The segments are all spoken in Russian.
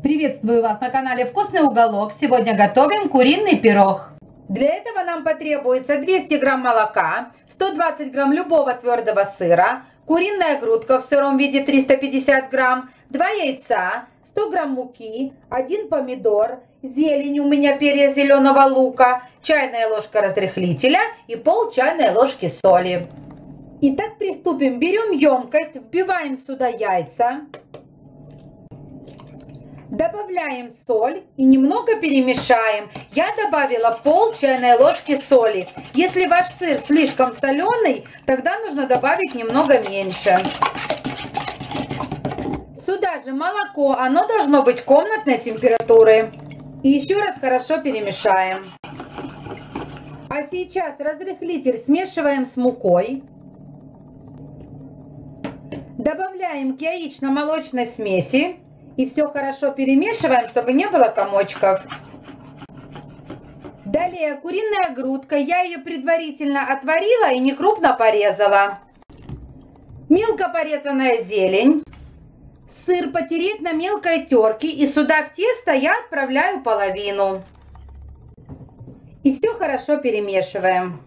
Приветствую вас на канале Вкусный уголок. Сегодня готовим куриный пирог. Для этого нам потребуется 200 грамм молока, 120 грамм любого твердого сыра, куриная грудка в сыром виде 350 грамм, 2 яйца, 100 грамм муки, 1 помидор, зелень у меня перья зеленого лука, чайная ложка разрыхлителя и пол чайной ложки соли. Итак, приступим. Берем емкость, вбиваем сюда яйца. Добавляем соль и немного перемешаем. Я добавила пол чайной ложки соли. Если ваш сыр слишком соленый, тогда нужно добавить немного меньше. Сюда же молоко, оно должно быть комнатной температуры. И еще раз хорошо перемешаем. А сейчас разрыхлитель смешиваем с мукой. Добавляем к яично-молочной смеси. И все хорошо перемешиваем, чтобы не было комочков. Далее куриная грудка. Я ее предварительно отварила и не крупно порезала. Мелко порезанная зелень. Сыр потереть на мелкой терке. И сюда в тесто я отправляю половину. И все хорошо перемешиваем.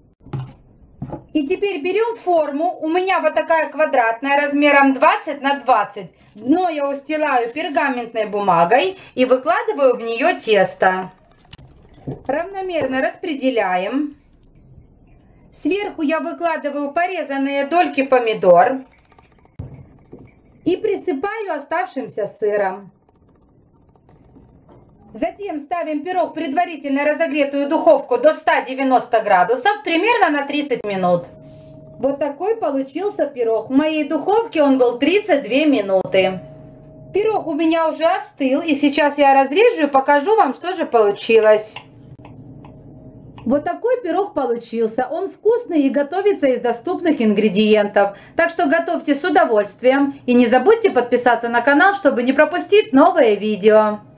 И теперь берем форму. У меня вот такая квадратная, размером 20 на 20. Дно я устилаю пергаментной бумагой и выкладываю в нее тесто. Равномерно распределяем. Сверху я выкладываю порезанные дольки помидор. И присыпаю оставшимся сыром. Затем ставим пирог в предварительно разогретую духовку до 190 градусов, примерно на 30 минут. Вот такой получился пирог. В моей духовке он был 32 минуты. Пирог у меня уже остыл, и сейчас я разрежу и покажу вам, что же получилось. Вот такой пирог получился. Он вкусный и готовится из доступных ингредиентов. Так что готовьте с удовольствием. И не забудьте подписаться на канал, чтобы не пропустить новые видео.